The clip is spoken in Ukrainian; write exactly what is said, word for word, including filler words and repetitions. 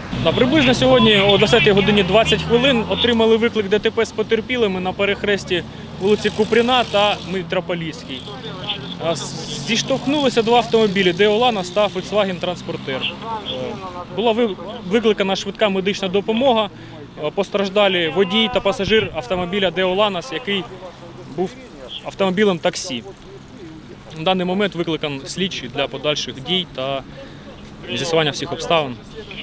На приблизно сьогодні о двадцятій годині двадцять хвилин отримали виклик ДТП з потерпілими на перехресті вулиці Купріна та Митрополітській. Зіштовхнулися два автомобілі «Деоланос» та «Фольксваген Транспортер». Була викликана швидка медична допомога, постраждалі водій та пасажир автомобіля «Деоланос», який був автомобілем таксі. На даний момент викликаний слідчий для подальших дій та з'ясування всіх обставин.